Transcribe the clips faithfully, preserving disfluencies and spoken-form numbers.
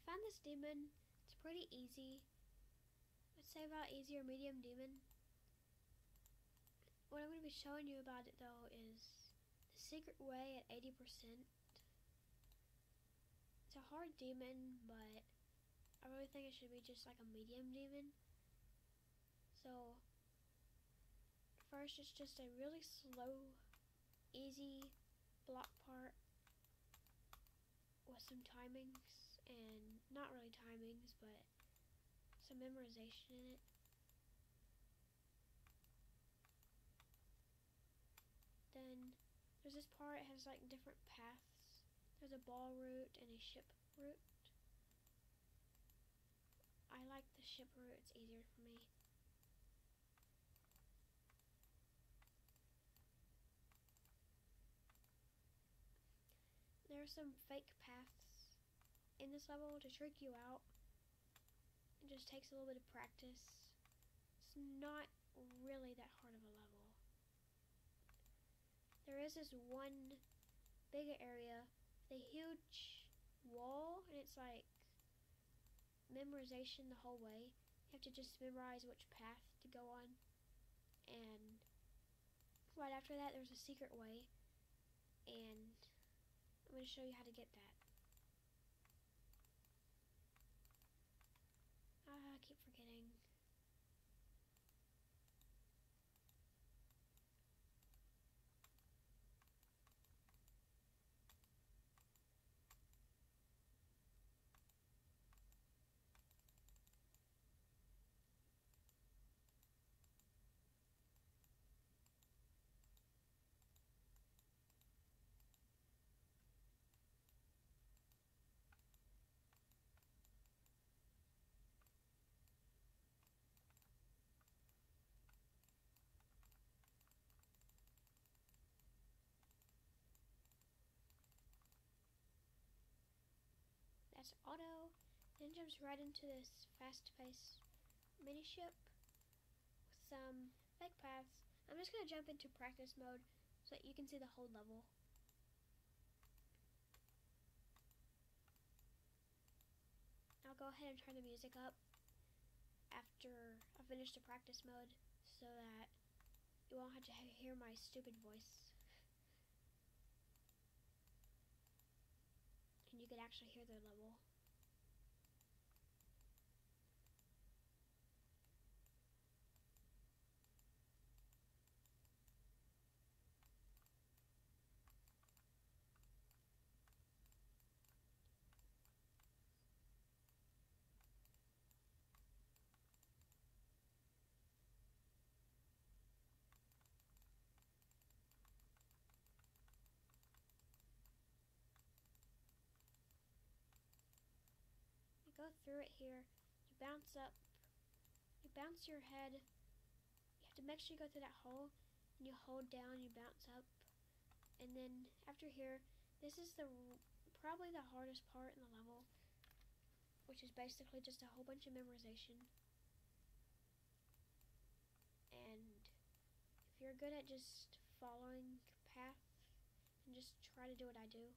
found this demon. It's pretty easy. I'd say about easy or medium demon. What I'm going to be showing you about it though is the secret way at eighty percent. It's a hard demon, but I really think it should be just like a medium demon. So first it's just a really slow, easy block part with some timings, and not really timings, but some memorization in it. Then there's this part, it has like different paths. There's a ball route and a ship route. I like the ship route, it's easier for me. There are some fake paths in this level to trick you out. It just takes a little bit of practice. It's not really that hard of a level. There is this one big area, the huge wall, and it's like memorization the whole way. You have to just memorize which path to go on. And right after that there's a secret way, and I'm going to show you how to get that. Ah, I keep forgetting. That's auto, then jumps right into this fast-paced mini ship with some fake paths. I'm just going to jump into practice mode so that you can see the whole level. I'll go ahead and turn the music up after I finish the practice mode so that you won't have to hear my stupid voice. And you can actually hear the level. You go through it here, you bounce up, you bounce your head, you have to make sure you go through that hole, and you hold down, you bounce up, and then after here, this is the probably the hardest part in the level, which is basically just a whole bunch of memorization. And if you're good at just following path and just try to do what I do,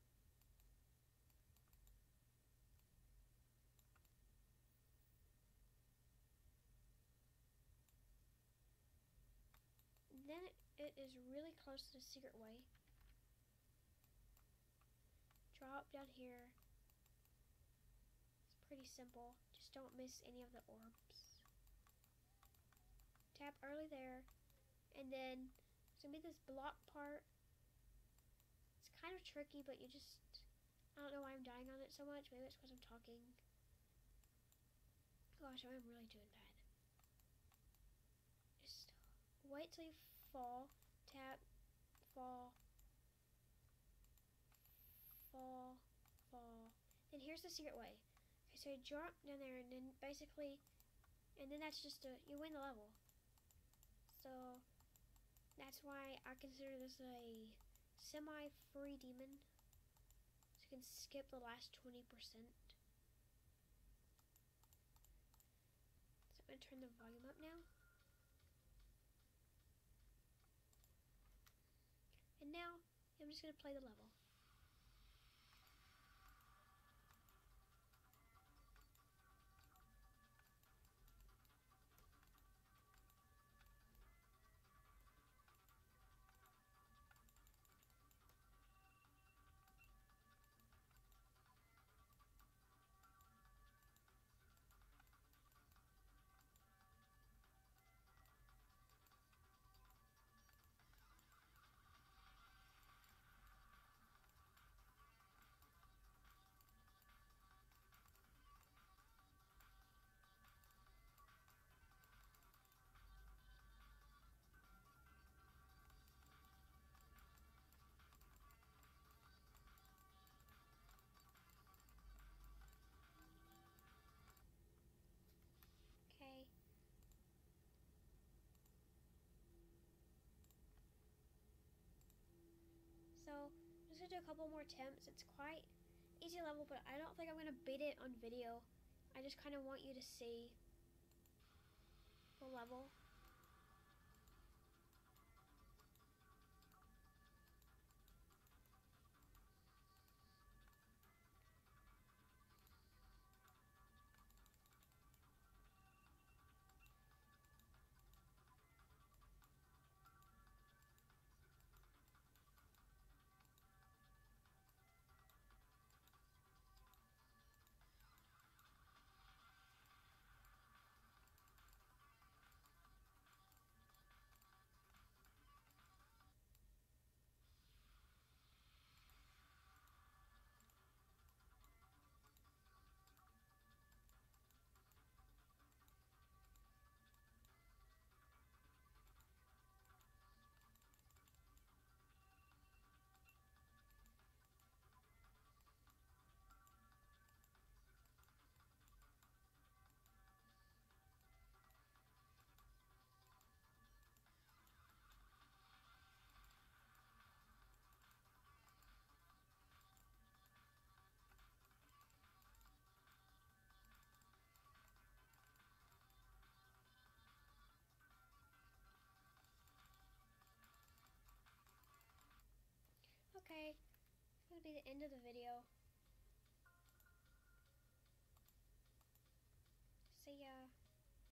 then it, it is really close to the secret way. Drop down here. It's pretty simple. Just don't miss any of the orbs. Tap early there, and then there's gonna be this block part. It's kind of tricky, but you just, I don't know why I'm dying on it so much. Maybe it's because I'm talking. Gosh, I'm really doing bad. Just wait till you fall, tap, fall, fall, fall. Then here's the secret way. Okay, so you drop down there, and then basically, and then that's just a, you win the level. So that's why I consider this a semi-free demon. So you can skip the last twenty percent. So I'm going to turn the volume up now. And now I'm just going to play the level. do a couple more attempts. It's quite easy level, but I don't think I'm gonna beat it on video. I just kind of want you to see the level. Okay, it's gonna be the end of the video.